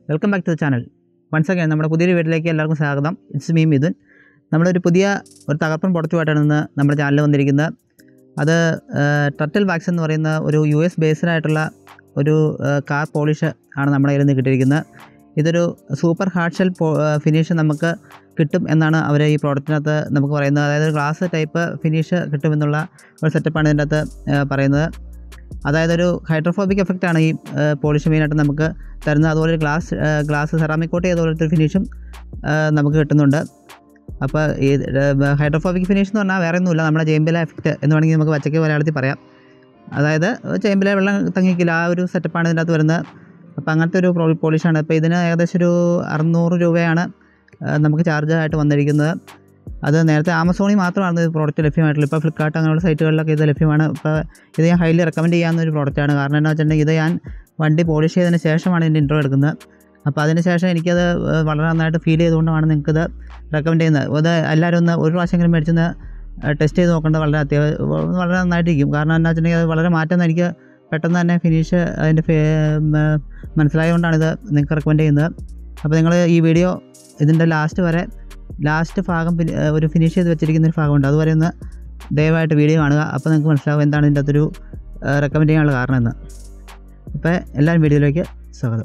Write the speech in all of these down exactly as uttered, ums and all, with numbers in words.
Welcome back to the channel. Once again നമ്മുടെ പുതിയൊരു വീട്ടിലേക്ക് എല്ലാവർക്കും സ്വാഗതം. It's me Mithun. നമ്മളൊരു പുതിയ ഒരു തകർപ്പൻ പ്രൊഡക്റ്റുമായിട്ടാണ് ഇന്ന് നമ്മുടെ ചാനലിൽ വന്നിരിക്കുന്നത്. അത് ടർട്ടിൽ വാക്സ് എന്ന് പറയുന്ന ഒരു യു എസ് ബേസ്ഡ് ആയിട്ടുള്ള ഒരു കാർ പോളിഷ് ആണ് നമ്മുടെ കയ്യിൽ നിന്ന് കിട്ടിയിരിക്കുന്നത്. ഇതൊരു സൂപ്പർ ഹാർഡ് ഷെൽ ഫിനിഷ് നമുക്ക് കിട്ടും എന്നാണ് അവർ ഈ പ്രോഡക്റ്റിനകത്ത് നമുക്ക് പറയുന്നത്. അതായത് ഗ്ലാസ് ടൈപ്പ് ഫിനിഷ് കിട്ടുമെന്നുള്ള ഒരു സെറ്റപ്പാണ് ഇതിൻ്റെ അകത്ത് പറയുന്നത്. അതായത് ഒരു ഹൈഡ്രോഫോബിക് എഫക്റ്റാണ് ഈ പോളിഷ് മെയിനായിട്ട് നമുക്ക് തരുന്നത്. അതുപോലെ ഒരു ഗ്ലാസ് ഗ്ലാസ് സെറാമിക് കോട്ട് ചെയ്തുപോലത്തെ ഒരു ഫിനിഷും നമുക്ക് കിട്ടുന്നുണ്ട്. അപ്പോൾ ഈ ഹൈഡ്രോഫോബിക് ഫിനിഷ് എന്ന് പറഞ്ഞാൽ വേറെ ഒന്നുമില്ല, നമ്മുടെ ചേമ്പില എഫക്റ്റ് എന്ന് വേണമെങ്കിൽ നമുക്ക് പച്ചയ്ക്ക് മലയാളത്തിൽ പറയാം. അതായത് ചേമ്പില വെള്ളം തങ്ങിക്കില്ല, ആ ഒരു സെറ്റപ്പാണ് ഇതിൻ്റെ അകത്ത് വരുന്നത്. അപ്പോൾ അങ്ങനത്തെ ഒരു പോളിഷാണ്. ഇപ്പോൾ ഇതിന് ഏകദേശം ഒരു അറുന്നൂറ് രൂപയാണ് നമുക്ക് ചാർജ് ആയിട്ട് വന്നിരിക്കുന്നത്. അത് നേരത്തെ ആമസോണിൽ മാത്രമാണ് ഇത് പ്രോഡക്റ്റ് ലഭ്യമായിട്ടുള്ളത്. ഇപ്പോൾ ഫ്ലിപ്കാർട്ട് അങ്ങനെയുള്ള സൈറ്റുകളിലൊക്കെ ഇത് ലഭ്യമാണ്. ഇപ്പോൾ ഇത് ഞാൻ ഹൈലി റെക്കമെൻഡ് ചെയ്യാവുന്ന ഒരു പ്രോഡക്റ്റാണ്. കാരണം എന്താ വെച്ചിട്ടുണ്ടെങ്കിൽ ഇത് ഞാൻ വണ്ടി പോളിഷ് ചെയ്തതിന് ശേഷമാണ് ഇതിൻ്റെ ഇൻട്രോ എടുക്കുന്നത്. അപ്പോൾ അതിന് ശേഷം എനിക്കത് വളരെ നന്നായിട്ട് ഫീൽ ചെയ്തുകൊണ്ടാണ് നിങ്ങൾക്കിത് റെക്കമെൻഡ് ചെയ്യുന്നത്. അത് എല്ലാവരും ഒന്ന് ഒരു പ്രാവശ്യമെങ്കിലും മേടിച്ചൊന്ന് ടെസ്റ്റ് ചെയ്ത് നോക്കേണ്ടത് വളരെ അത്യാവശ്യം വളരെ നന്നായിട്ടിരിക്കും. കാരണം എന്താ വെച്ചിട്ടുണ്ടെങ്കിൽ അത് വളരെ മാറ്റം എനിക്ക് പെട്ടെന്ന് തന്നെ ഫിനിഷ് അതിൻ്റെ മനസ്സിലായതുകൊണ്ടാണ് ഇത് നിങ്ങൾക്ക് റെക്കമെൻഡ് ചെയ്യുന്നത്. അപ്പോൾ നിങ്ങൾ ഈ വീഡിയോ ഇതിൻ്റെ ലാസ്റ്റ് വരെ ലാസ്റ്റ് ഭാഗം ഒരു ഫിനിഷ് ചെയ്ത് വെച്ചിരിക്കുന്ന ഒരു ഭാഗമുണ്ട്, അതുവരെ ഒന്ന് ദയവായിട്ട് വീഡിയോ കാണുക. അപ്പോൾ നിങ്ങൾക്ക് മനസ്സിലാവും എന്താണ് ഇതിൻ്റെ അകത്തൊരു റെക്കമെൻഡ് ചെയ്യാനുള്ള കാരണം എന്ന്. അപ്പോൾ എല്ലാവരും വീഡിയോയിലേക്ക് സ്വാഗതം.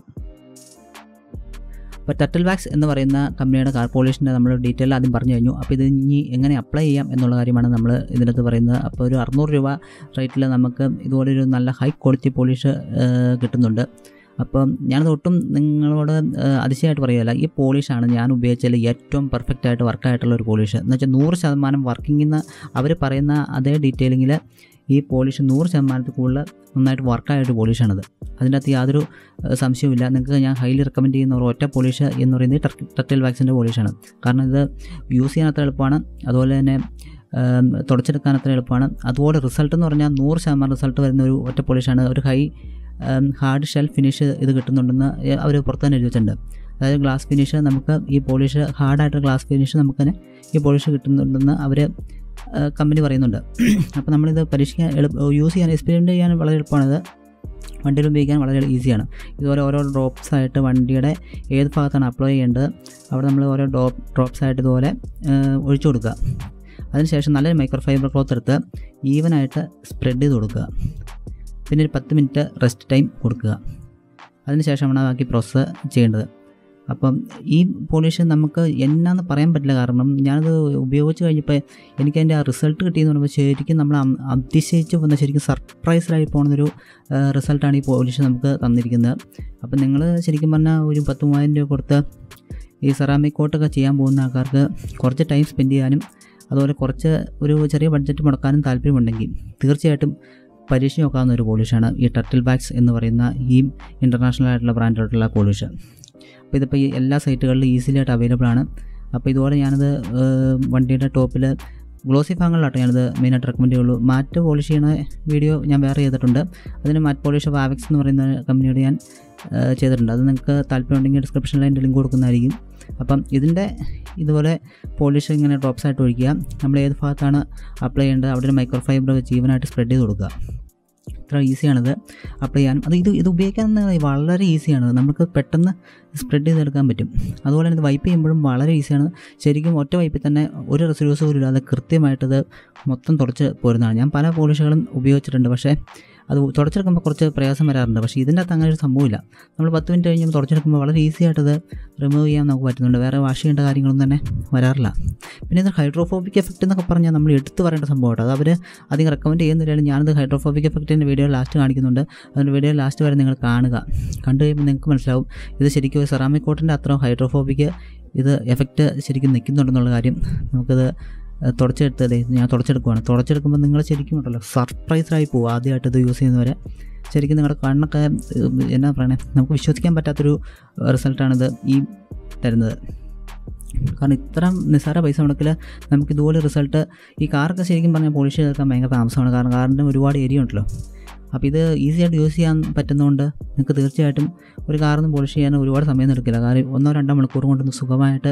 അപ്പോൾ ടർട്ടിൽ വാക്സ് എന്ന് പറയുന്ന കമ്പനിയുടെ കാർ പോളിഷിൻ്റെ നമ്മൾ ഡീറ്റെയിൽ ആദ്യം പറഞ്ഞു കഴിഞ്ഞു. അപ്പോൾ ഇത് ഇനി എങ്ങനെ അപ്ലൈ ചെയ്യാം എന്നുള്ള കാര്യമാണ് നമ്മൾ ഇതിനകത്ത് പറയുന്നത്. അപ്പോൾ ഒരു അറുന്നൂറ് രൂപ റേറ്റിൽ നമുക്ക് ഇതുപോലൊരു നല്ല ഹൈ ക്വാളിറ്റി പോളിഷ് കിട്ടുന്നുണ്ട്. അപ്പം ഞാനത് ഒട്ടും നിങ്ങളോട് അതിശയമായിട്ട് പറയുകയല്ല, ഈ പോളിഷാണ് ഞാൻ ഉപയോഗിച്ചതിൽ ഏറ്റവും പെർഫെക്റ്റ് ആയിട്ട് വർക്കായിട്ടുള്ള ഒരു പോളിഷ്. എന്ന് വെച്ചാൽ നൂറ് ശതമാനം വർക്കിംഗെന്ന് അവർ പറയുന്ന അതേ ഡീറ്റെയിലിങ്ങിൽ ഈ പോളിഷ് നൂറ് ശതമാനത്തിൽ കൂടുതൽ നന്നായിട്ട് വർക്കായിട്ട് പോളിഷാണത്. അതിൻ്റെ അകത്ത് യാതൊരു സംശയവുമില്ല. നിങ്ങൾക്ക് ഞാൻ ഹൈലി റെക്കമെൻഡ് ചെയ്യുന്ന ഒരു ഒറ്റ പോളിഷ് എന്ന് പറയുന്നത് ടർട്ടിൽ വാക്സിൻ്റെ പോളിഷാണ്. കാരണം ഇത് യൂസ് ചെയ്യാൻ അത്ര എളുപ്പമാണ്, അതുപോലെ തന്നെ തുടച്ചെടുക്കാൻ അത്ര എളുപ്പമാണ്. അതുപോലെ റിസൾട്ട് എന്ന് പറഞ്ഞാൽ നൂറ് ശതമാനം റിസൾട്ട് വരുന്ന ഒരു ഒറ്റ പോളിഷാണ്. ഒരു ഹൈ ഹാർഡ് ഷെൽ ഫിനിഷ് ഇത് കിട്ടുന്നുണ്ടെന്ന് അവർ പുറത്ത് തന്നെ എഴുതി വെച്ചിട്ടുണ്ട്. അതായത് ഗ്ലാസ് ഫിനിഷ് നമുക്ക് ഈ പോളിഷ് ഹാർഡായിട്ട് ഗ്ലാസ് ഫിനിഷ് നമുക്ക് തന്നെ ഈ പോളിഷ് കിട്ടുന്നുണ്ടെന്ന് അവർ കമ്പനി പറയുന്നുണ്ട്. അപ്പോൾ നമ്മളിത് പരീക്ഷിക്കാൻ എളുപ്പം യൂസ് ചെയ്യാൻ എക്സ്പെരിമെൻ്റ് ചെയ്യാൻ വളരെ എളുപ്പമാണിത്. വണ്ടിയിൽ ഉപയോഗിക്കാൻ വളരെ ഈസിയാണ്. ഇതുപോലെ ഓരോ ഡ്രോപ്സ് ആയിട്ട് വണ്ടിയുടെ ഏത് ഭാഗത്താണ് അപ്ലൈ ചെയ്യേണ്ടത് അവിടെ നമ്മൾ ഓരോ ഡ്രോപ്പ് ഡ്രോപ്സ് ആയിട്ട് ഇതുപോലെ ഒഴിച്ചു കൊടുക്കുക. അതിനുശേഷം നല്ലൊരു മൈക്രോ ഫൈബർ ക്ലോത്ത് എടുത്ത് ഈവനായിട്ട് സ്പ്രെഡ് ചെയ്ത് കൊടുക്കുക. പിന്നെ ഒരു പത്ത് മിനിറ്റ് റെസ്റ്റ് ടൈം കൊടുക്കുക. അതിനുശേഷമാണ് ബാക്കി പ്രോസസ്സ് ചെയ്യേണ്ടത്. അപ്പം ഈ പോളിഷ് നമുക്ക് എന്നാന്ന് പറയാൻ പറ്റില്ല. കാരണം ഞാനത് ഉപയോഗിച്ച് കഴിഞ്ഞപ്പോൾ എനിക്കതിൻ്റെ ആ റിസൾട്ട് കിട്ടിയെന്ന് പറയുമ്പോൾ ശരിക്കും നമ്മൾ അതിശയിച്ച് വന്ന ശരിക്കും സർപ്രൈസ്ഡായി പോകുന്നൊരു റിസൾട്ടാണ് ഈ പോളിഷ് നമുക്ക് തന്നിരിക്കുന്നത്. അപ്പം നിങ്ങൾ ശരിക്കും പറഞ്ഞാൽ ഒരു പത്ത് മൂവായിരം രൂപ കൊടുത്ത് ഈ സെറാമിക് കോട്ടൊക്കെ ചെയ്യാൻ പോകുന്ന ആൾക്കാർക്ക് കുറച്ച് ടൈം സ്പെൻഡ് ചെയ്യാനും അതുപോലെ കുറച്ച് ഒരു ചെറിയ ബഡ്ജറ്റ് മുടക്കാനും താല്പര്യമുണ്ടെങ്കിൽ തീർച്ചയായിട്ടും പരീക്ഷ നോക്കാവുന്ന ഒരു പോളിഷാണ് ഈ ടർട്ടിൽ വാക്സ് എന്ന് പറയുന്ന ഈ ഇൻ്റർനാഷണൽ ആയിട്ടുള്ള ബ്രാൻഡായിട്ടുള്ള പോളിഷ്. അപ്പോൾ ഇതിപ്പോൾ ഈ എല്ലാ സൈറ്റുകളിലും ഈസിലി ആയിട്ട് അവൈലബിൾ ആണ്. അപ്പോൾ ഇതുപോലെ ഞാനത് വണ്ടിയുടെ ടോപ്പിൽ ഗ്ലോസി ഭാഗങ്ങളിലാട്ടോ ഞാനത് മെയിനായിട്ട് റെക്കമെൻഡ് ചെയ്യുള്ളൂ. മാറ്റ് പോളിഷ് ചെയ്യുന്ന വീഡിയോ ഞാൻ വേറെ ചെയ്തിട്ടുണ്ട്. അതിന് മാറ്റ് പോളിഷ് വാവെക്സ് എന്ന് പറയുന്ന കമ്പനിയോട് ഞാൻ ചെയ്തിട്ടുണ്ട്. അത് നിങ്ങൾക്ക് താല്പര്യമുണ്ടെങ്കിൽ ഡിസ്ക്രിപ്ഷനിൽ അതിൻ്റെ ലിങ്ക് കൊടുക്കുന്നതായിരിക്കും. അപ്പം ഇതിൻ്റെ ഇതുപോലെ പോളിഷ് ഇങ്ങനെ ഡ്രോപ്സ് ആയിട്ട് ഒഴിക്കുക. നമ്മൾ ഏത് ഭാഗത്താണ് അപ്ലൈ ചെയ്യേണ്ടത് അവിടെ ഒരു മൈക്രോ ഫൈബർ വെച്ച് ഈവനായിട്ട് സ്പ്രെഡ് ചെയ്ത് കൊടുക്കുക. ഇത്ര ഈസിയാണത് അപ്ലൈ ചെയ്യാനും. അത് ഇത് ഇത് ഉപയോഗിക്കാൻ വളരെ ഈസിയാണ്, നമുക്ക് പെട്ടെന്ന് സ്പ്രെഡ് ചെയ്തെടുക്കാൻ പറ്റും. അതുപോലെ തന്നെ ഇത് വൈപ്പ് ചെയ്യുമ്പോഴും വളരെ ഈസിയാണ്. ശരിക്കും ഒറ്റ വൈപ്പിൽ തന്നെ ഒരു റെസിഡ്യൂസ് പോലും ഇല്ലാതെ കൃത്യമായിട്ടത് മൊത്തം തുടച്ച് പോരുന്നതാണ്. ഞാൻ പല പോളിഷുകളും ഉപയോഗിച്ചിട്ടുണ്ട്, പക്ഷേ അത് തുടച്ചെടുക്കുമ്പോൾ കുറച്ച് പ്രയാസം വരാറുണ്ട്. പക്ഷേ ഇതിൻ്റെ അകത്ത് അങ്ങനെ ഒരു സംഭവമില്ല. നമ്മൾ പത്ത് മിനിറ്റ് കഴിഞ്ഞ് തുടച്ചെടുക്കുമ്പോൾ വളരെ ഈസി ആയിട്ടത് റിമൂവ് ചെയ്യാൻ നമുക്ക് പറ്റുന്നുണ്ട്. വേറെ വാഷ് ചെയ്യേണ്ട കാര്യങ്ങളൊന്നും തന്നെ വരാറില്ല. പിന്നെ ഇത് ഹൈഡ്രോഫോബിക് എഫക്റ്റ് എന്നൊക്കെ പറഞ്ഞാൽ നമ്മൾ എടുത്ത് പറയേണ്ട സംഭവമായിട്ട് അത് അവർ അധികം റെക്കമെൻഡ് ചെയ്യുന്നില്ല. ഞാനത് ഹൈഡ്രോഫോബിക് എഫക്റ്റിൻ്റെ വീഡിയോ ലാസ്റ്റ് കാണിക്കുന്നുണ്ട്. അതിൻ്റെ വീഡിയോ ലാസ്റ്റ് വരെ നിങ്ങൾ കാണുക. കണ്ടു കഴിയുമ്പോൾ നിങ്ങൾക്ക് മനസ്സിലാവും ഇത് ശരിക്കും ഒരു സെറാമിക് കോട്ടിൻ്റെ അത്ര ഹൈഡ്രോഫോബിക് ഇത് എഫക്റ്റ് ശരിക്കും നിൽക്കുന്നുണ്ടെന്നുള്ള കാര്യം. നമുക്കത് തുടച്ചെടുത്തതേ ഞാൻ തുടച്ചെടുക്കുവാണ്. തുടച്ചെടുക്കുമ്പോൾ നിങ്ങൾ ശരിക്കും ഉണ്ടല്ലോ സർപ്രൈസ്ഡായി പോകും. ആദ്യമായിട്ട് ഇത് യൂസ് ചെയ്യുന്നവരെ ശരിക്കും നിങ്ങളുടെ കണ്ണൊക്കെ എന്നാ പറയണേ, നമുക്ക് വിശ്വസിക്കാൻ പറ്റാത്തൊരു റിസൾട്ടാണിത് ഈ തരുന്നത്. കാരണം ഇത്ര നിസ്സാര പൈസ മുടക്കിൽ നമുക്ക് ഇതുപോലെ റിസൾട്ട് ഈ കാറൊക്കെ ശരിക്കും പറഞ്ഞാൽ പോളിഷ് ചെയ്തെടുക്കാൻ ഭയങ്കര താമസമാണ്. കാരണം കാറിൻ്റെ ഒരുപാട് ഏരിയ ഉണ്ടല്ലോ. അപ്പോൾ ഇത് ഈസി ആയിട്ട് യൂസ് ചെയ്യാൻ പറ്റുന്നതുകൊണ്ട് നിങ്ങൾക്ക് തീർച്ചയായിട്ടും ഒരു കാറൊന്നും പോളിഷ് ചെയ്യാൻ ഒരുപാട് സമയം എടുക്കില്ല. കാരണം ഒന്നോ രണ്ടോ മണിക്കൂർ കൊണ്ടൊന്ന് സുഖമായിട്ട്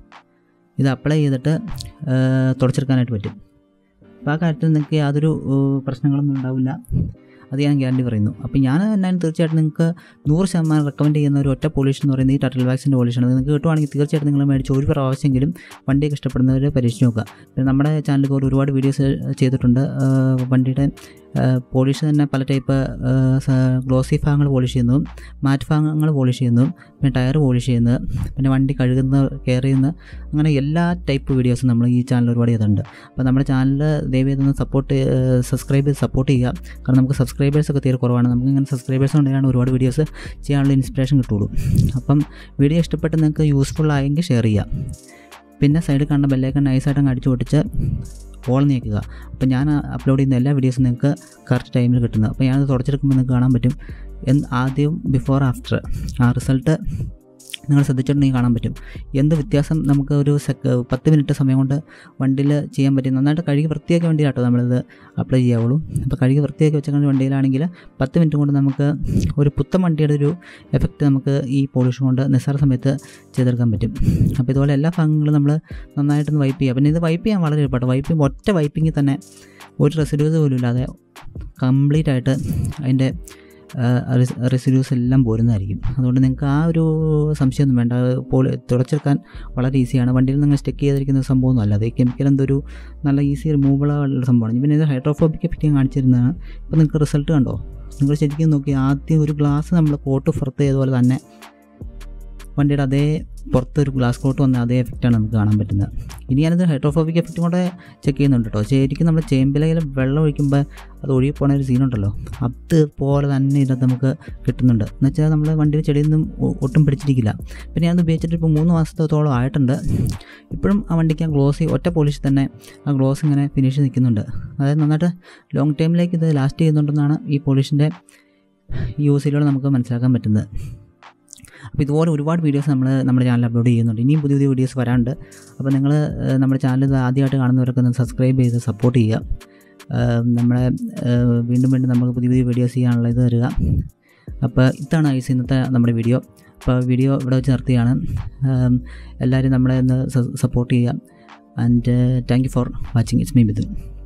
ഇത് അപ്ലൈ ചെയ്തിട്ട് തുടച്ചെടുക്കാനായിട്ട് പറ്റും. അപ്പോൾ ആ കാര്യത്തിൽ നിങ്ങൾക്ക് യാതൊരു പ്രശ്നങ്ങളൊന്നും ഉണ്ടാവില്ല. അത് ഞാൻ ഗ്യാരണ്ടി പറയുന്നു. അപ്പോൾ ഞാൻ എന്നാലും തീർച്ചയായിട്ടും നിങ്ങൾക്ക് നൂറ് ശതമാനം റെക്കമെൻഡ് ചെയ്യുന്ന ഒരു ഒറ്റ പോളിഷ് എന്ന് പറയുന്നത് ഈ ടർട്ടിൽ വാക്സിൻ്റെ പോളിഷാണ്. നിങ്ങൾക്ക് കിട്ടുവാണെങ്കിൽ തീർച്ചയായിട്ടും നിങ്ങൾ മേടിച്ച് ഒരു പ്രാവശ്യമെങ്കിലും വണ്ടിയൊക്കെ ഇഷ്ടപ്പെടുന്നവർ പരീക്ഷിച്ച് നോക്കുക. പിന്നെ നമ്മുടെ ചാനലിൽ ഇപ്പോൾ ഒരുപാട് വീഡിയോസ് ചെയ്തിട്ടുണ്ട്. വണ്ടിയുടെ പോളിഷ് തന്നെ പല ടൈപ്പ് ഗ്ലോസി ഭാഗങ്ങൾ പോളിഷ് ചെയ്യുന്നതും മാറ്റ് ഭാഗങ്ങൾ പോളിഷ് ചെയ്യുന്നതും പിന്നെ ടയർ പോളിഷ് ചെയ്യുന്നത് പിന്നെ വണ്ടി കഴുകുന്ന കെയർ ചെയ്യുന്ന അങ്ങനെ എല്ലാ ടൈപ്പ് വീഡിയോസും നമ്മൾ ഈ ചാനൽ ഒരുപാട് ചെയ്തിട്ടുണ്ട്. അപ്പോൾ നമ്മുടെ ചാനൽ ദയവേതൊന്ന് സപ്പോർട്ട് സബ്സ്ക്രൈബ് ചെയ്ത് സപ്പോർട്ട് ചെയ്യുക. കാരണം നമുക്ക് സബ്സ്ക്രൈബേഴ്സൊക്കെ തീരെ കുറവാണ്. നമുക്ക് ഇങ്ങനെ സബ്സ്ക്രൈബേഴ്സ് ഉണ്ടെങ്കിലാണ് ഒരുപാട് വീഡിയോസ് ചെയ്യാനുള്ള ഇൻസ്പിറേഷൻ കിട്ടുള്ളൂ. അപ്പം വീഡിയോ ഇഷ്ടപ്പെട്ട് നിങ്ങൾക്ക് യൂസ്ഫുൾ ആയെങ്കിൽ ഷെയർ ചെയ്യുക. പിന്നെ സൈഡിൽ കാണുന്ന ബെല്ലൈക്കൺ നൈസായിട്ട് അങ്ങ് അടിച്ചു പൊട്ടിച്ച് ഓൾ നീക്കുക. അപ്പോൾ ഞാൻ അപ്ലോഡ് ചെയ്യുന്ന എല്ലാ വീഡിയോസും നിങ്ങൾക്ക് കറക്റ്റ് ടൈമിൽ കിട്ടുന്നത്. അപ്പോൾ ഞാനത് തുടച്ചെടുക്കുമ്പോൾ നിങ്ങൾക്ക് കാണാൻ പറ്റും എന്ത് ആദ്യം ബിഫോർ ആഫ്റ്റർ ആ റിസൾട്ട് നിങ്ങൾ ശ്രദ്ധിച്ചിട്ടുണ്ടെങ്കിൽ കാണാൻ പറ്റും എന്ത് വ്യത്യാസം നമുക്ക് ഒരു സെക്ക് പത്ത് മിനിറ്റ് സമയം കൊണ്ട് വണ്ടിയിൽ ചെയ്യാൻ പറ്റും. നന്നായിട്ട് കഴുകി വൃത്തിയാക്കിയ വണ്ടിയിലാട്ടോ നമ്മളിത് അപ്ലൈ ചെയ്യാവുള്ളൂ. അപ്പോൾ കഴുകി വൃത്തിയാക്കി വെച്ച വണ്ടിയിലാണെങ്കിൽ പത്ത് മിനിറ്റ് കൊണ്ട് നമുക്ക് ഒരു പുത്തൻ വണ്ടിയുടെ ഒരു എഫക്റ്റ് നമുക്ക് ഈ പോളിഷ് കൊണ്ട് നിസ്സാര സമയത്ത് ചെയ്തെടുക്കാൻ പറ്റും. അപ്പോൾ ഇതുപോലെ എല്ലാ ഭാഗങ്ങളും നമ്മൾ നന്നായിട്ടൊന്ന് വൈപ്പ് ചെയ്യുക. പിന്നെ ഇത് വൈപ്പ് ചെയ്യാൻ വളരെ എളുപ്പമാണ്. വൈപ്പ് ചെയ്യുമ്പോൾ ഒറ്റ വൈപ്പിങ്ങിൽ തന്നെ ഒരു റെസിഡ്യൂസ് പോലും ഇല്ലാതെ കംപ്ലീറ്റ് ആയിട്ട് അതിൻ്റെ റെസിഡ്യൂസ് എല്ലാം പോരുന്നതായിരിക്കും. അതുകൊണ്ട് നിങ്ങൾക്ക് ആ ഒരു സംശയമൊന്നും വേണ്ട. പോളി തുടച്ചെടുക്കാൻ വളരെ ഈസിയാണ്. വണ്ടിയിൽ നിങ്ങൾ സ്റ്റെക്ക് ചെയ്തിരിക്കുന്ന സംഭവമൊന്നും അല്ല. അത് കെമിക്കൽ എന്തൊരു നല്ല ഈസി റിമൂവബിളുള്ള സംഭവമാണ്. പിന്നെ ഇത് ഹൈഡ്രോഫോബിക് എഫക്റ്റ് ഞാൻ കാണിച്ചിരുന്നതാണ്. ഇപ്പോൾ നിങ്ങൾക്ക് റിസൾട്ട് കണ്ടോ? നിങ്ങൾ ശരിക്കും നോക്കി ആദ്യം ഒരു ഗ്ലാസ് നമ്മൾ കോട്ട് പുറത്ത് ചെയ്തതുപോലെ തന്നെ വണ്ടിയുടെ അതേ പുറത്തൊരു ഗ്ലാസ് കോട്ട് വന്ന അതേ എഫക്റ്റാണ് നമുക്ക് കാണാൻ പറ്റുന്നത്. ഇനി ഞാനത് ഹൈഡ്രോഫോബിക് എഫക്റ്റും കൂടെ ചെക്ക് ചെയ്യുന്നുണ്ട് കേട്ടോ. ശരിക്കും നമ്മൾ ചേമ്പിലയിൽ വെള്ളം ഒഴിക്കുമ്പോൾ അത് ഒഴുകി പോകുന്ന ഒരു സീനുണ്ടല്ലോ, അതുപോലെ തന്നെ ഇതിനകത്ത് നമുക്ക് കിട്ടുന്നുണ്ട്. എന്ന് വെച്ചാൽ നമ്മൾ വണ്ടിയിൽ ചെടിയൊന്നും ഒട്ടും പിടിച്ചിരിക്കില്ല. പിന്നെ ഞാൻ ഉപയോഗിച്ചിട്ട് ഇപ്പോൾ മൂന്ന് മാസത്തോളം ആയിട്ടുണ്ട്. ഇപ്പോഴും ആ വണ്ടിക്ക് ആ ഗ്ലോസ് ഒറ്റ പോളിഷ് തന്നെ ആ ഗ്ലോസ് ഇങ്ങനെ ഫിനിഷ് നിൽക്കുന്നുണ്ട്. അതായത് നന്നായിട്ട് ലോങ് ടൈമിലേക്ക് ഇത് ലാസ്റ്റ് ചെയ്യുന്നുണ്ടെന്നാണ് ഈ പോളിഷിൻ്റെ യൂസിലൂടെ നമുക്ക് മനസ്സിലാക്കാൻ പറ്റുന്നത്. അപ്പോൾ ഇതുപോലെ ഒരുപാട് വീഡിയോസ് നമ്മൾ നമ്മുടെ ചാനൽ അപ്ലോഡ് ചെയ്യുന്നുണ്ട്. ഇനിയും പുതിയ പുതിയ വീഡിയോസ് വരാനുണ്ട്. അപ്പോൾ നിങ്ങൾ നമ്മുടെ ചാനൽ ആദ്യമായിട്ട് കാണുന്നവരൊക്കെ ഒന്ന് സബ്സ്ക്രൈബ് ചെയ്ത് സപ്പോർട്ട് ചെയ്യുക. നമ്മളെ വീണ്ടും വീണ്ടും നമുക്ക് പുതിയ പുതിയ വീഡിയോസ് ചെയ്യാനുള്ള ഇത് തരിക. അപ്പോൾ ഇതാണ് ഐസ് ഇന്നത്തെ നമ്മുടെ വീഡിയോ. അപ്പോൾ വീഡിയോ ഇവിടെ വെച്ച് നിർത്തിയാണ്. എല്ലാവരും നമ്മളെ ഒന്ന് സപ്പോർട്ട് ചെയ്യുക. And thank you for watching. It's me Mithun.